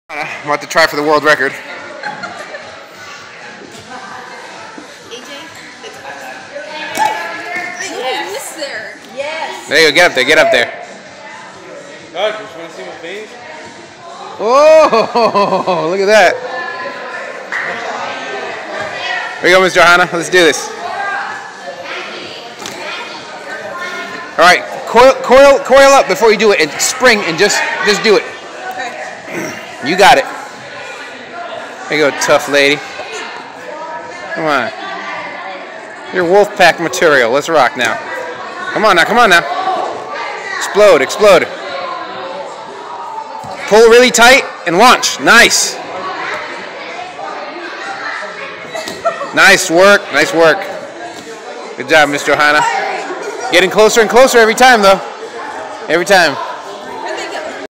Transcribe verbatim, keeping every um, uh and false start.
I'm about to try for the world record. A J? Yes. There. Yes. There you go. Get up there. Get up there. God, just want to see my face? Oh, look at that. Here you go, Miss Johanna. Let's do this. All right, coil, coil, coil up before you do it, and spring, and just, just do it. Okay. You got it. There you go, tough lady. Come on. You're wolf pack material. Let's rock now. Come on now, come on now. Explode, explode. Pull really tight and launch. Nice. Nice work, nice work. Good job, Miss Johanna. Getting closer and closer every time, though. Every time.